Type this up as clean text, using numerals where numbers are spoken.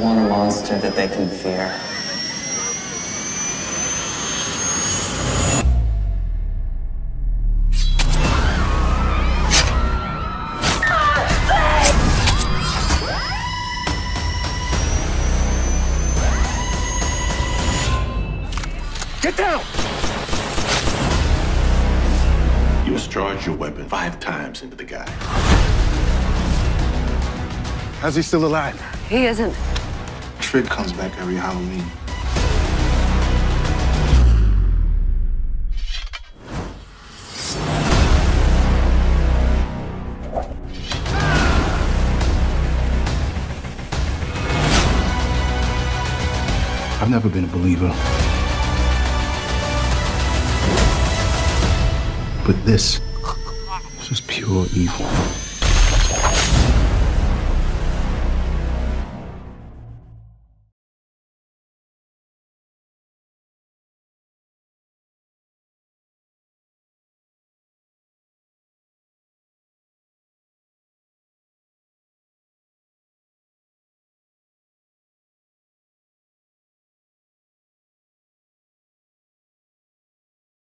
want a monster that they can fear. Get down! You discharged your weapon 5 times into the guy. How's he still alive? He isn't. Trick comes back every Halloween. I've never been a believer. But this is pure evil.